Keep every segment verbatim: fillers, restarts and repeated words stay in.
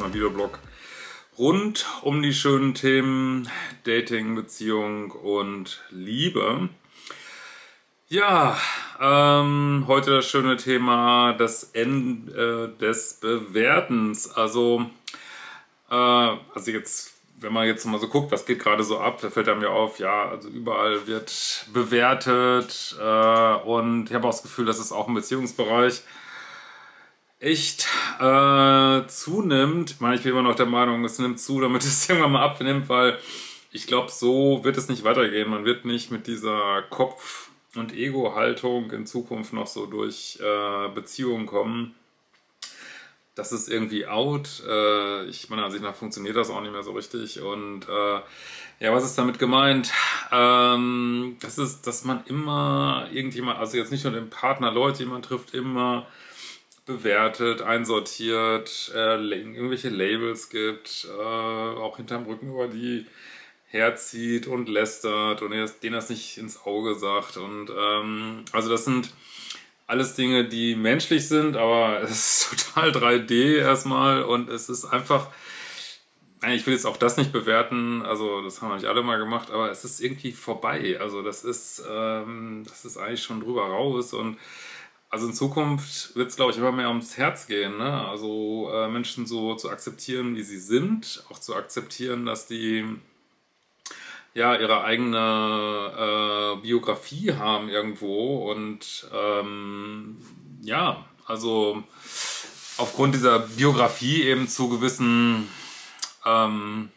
neuen Videoblog rund um die schönen Themen Dating, Beziehung und Liebe. Ja, ähm, heute das schöne Thema das Ende des Bewertens. Also, äh, also jetzt, wenn man jetzt mal so guckt, was geht gerade so ab, da fällt einem ja auf, ja, also überall wird bewertet äh, und ich habe auch das Gefühl, dass es auch im Beziehungsbereich echt äh, zunimmt. Ich meine, ich bin immer noch der Meinung, es nimmt zu, damit es irgendwann mal abnimmt, weil ich glaube, so wird es nicht weitergehen. Man wird nicht mit dieser Kopf- und Ego-Haltung in Zukunft noch so durch äh, Beziehungen kommen. Das ist irgendwie out. Äh, ich meiner Ansicht nach funktioniert das auch nicht mehr so richtig. Und äh, ja, was ist damit gemeint? Ähm, das ist, dass man immer irgendjemand, also jetzt nicht nur den Partner, Leute, die man trifft, immer bewertet, einsortiert, äh, irgendwelche Labels gibt, äh, auch hinterm Rücken über die herzieht und lästert und denen das nicht ins Auge sagt. Und ähm, also das sind alles Dinge, die menschlich sind, aber es ist total drei D erstmal und es ist einfach, ich will jetzt auch das nicht bewerten, also das haben wir nicht alle mal gemacht, aber es ist irgendwie vorbei. Also das ist, ähm, das ist eigentlich schon drüber raus und also in Zukunft wird es, glaube ich, immer mehr ums Herz gehen, ne? Also äh, Menschen so zu akzeptieren, wie sie sind, auch zu akzeptieren, dass die ja ihre eigene äh, Biografie haben irgendwo und ähm, ja, also aufgrund dieser Biografie eben zu gewissen ähm,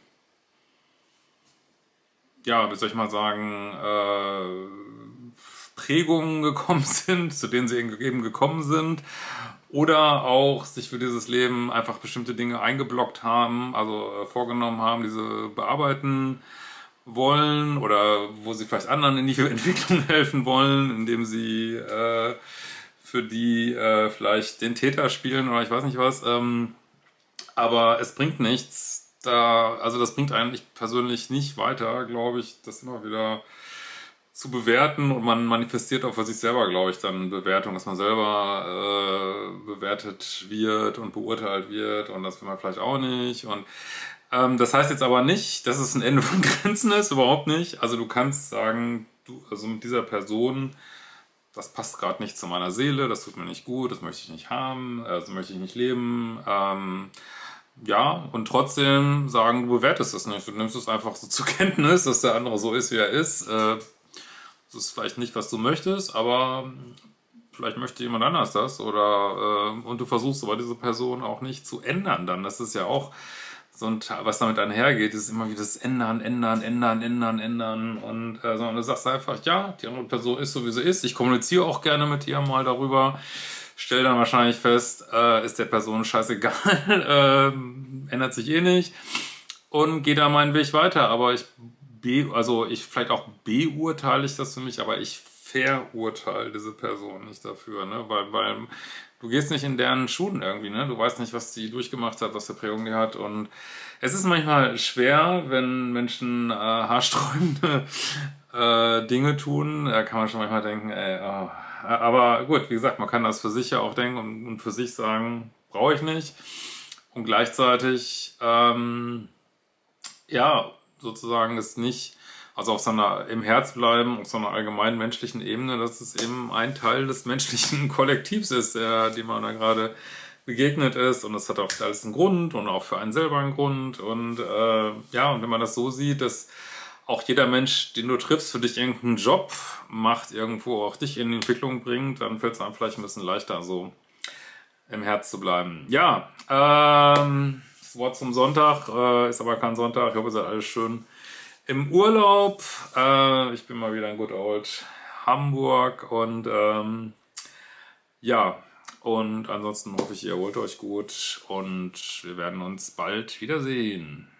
ja, wie soll ich mal sagen, äh, Prägungen gekommen sind, zu denen sie eben gekommen sind, oder auch sich für dieses Leben einfach bestimmte Dinge eingeblockt haben, also äh, vorgenommen haben, diese bearbeiten wollen oder wo sie vielleicht anderen in die Entwicklung helfen wollen, indem sie äh, für die äh, vielleicht den Täter spielen oder ich weiß nicht was. Ähm, aber es bringt nichts. Da, also das bringt eigentlich persönlich nicht weiter, glaube ich, das immer wieder zu bewerten und man manifestiert auch für sich selber, glaube ich, dann Bewertung, dass man selber äh, bewertet wird und beurteilt wird und das will man vielleicht auch nicht und ähm, das heißt jetzt aber nicht, dass es ein Ende von Grenzen ist, überhaupt nicht. Also du kannst sagen, du, also mit dieser Person, das passt gerade nicht zu meiner Seele, das tut mir nicht gut, das möchte ich nicht haben, äh, so möchte ich nicht leben, ähm, ja, und trotzdem sagen, du bewertest es nicht, du nimmst es einfach so zur Kenntnis, dass der andere so ist, wie er ist, äh, das ist vielleicht nicht, was du möchtest, aber vielleicht möchte jemand anders das oder äh, und du versuchst aber diese Person auch nicht zu ändern dann. Das ist ja auch so ein Teil, was damit einhergeht, ist immer wieder das Ändern, Ändern, Ändern, Ändern, Ändern und äh, sondern du sagst einfach, ja, die andere Person ist so, wie sie ist. Ich kommuniziere auch gerne mit ihr mal darüber, stell dann wahrscheinlich fest, äh, ist der Person scheißegal, äh, ändert sich eh nicht und gehe da meinen Weg weiter, aber ich Be also ich vielleicht auch beurteile ich das für mich, aber ich verurteile diese Person nicht dafür, ne? Weil, weil du gehst nicht in deren Schuhen irgendwie, ne? Du weißt nicht, was die durchgemacht hat, was für Prägung die hat und es ist manchmal schwer, wenn Menschen äh, haarsträubende äh, Dinge tun, da kann man schon manchmal denken, ey, oh. Aber gut, wie gesagt, man kann das für sich ja auch denken und, und für sich sagen, brauche ich nicht und gleichzeitig ähm, ja, sozusagen ist nicht, also auf so einer, im Herz bleiben, auf so einer allgemeinen menschlichen Ebene, dass es eben ein Teil des menschlichen Kollektivs ist, der, dem man da gerade begegnet ist und das hat auch alles einen Grund und auch für einen selber einen Grund und äh, ja, und wenn man das so sieht, dass auch jeder Mensch, den du triffst, für dich irgendeinen Job macht, irgendwo auch dich in die Entwicklung bringt, dann fällt es einem vielleicht ein bisschen leichter, so im Herz zu bleiben. Ja, ähm... Wort zum Sonntag, äh, ist aber kein Sonntag. Ich hoffe, ihr seid alles schön im Urlaub. Äh, ich bin mal wieder in Good Old Hamburg und ähm, ja, und ansonsten hoffe ich, ihr erholt euch gut und wir werden uns bald wiedersehen.